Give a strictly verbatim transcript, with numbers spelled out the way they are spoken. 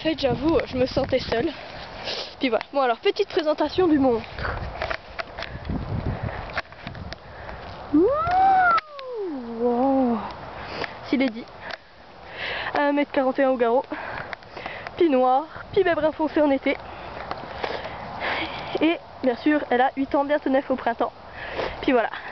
fait, j'avoue, je me sentais seule. Puis voilà. Bon, alors, petite présentation du monstre. Wow. S'il est dit. un mètre quarante et un au garrot. Puis noir, puis baie brun foncé en été. Et bien sûr, elle a huit ans, bientôt neuf au printemps. Puis voilà.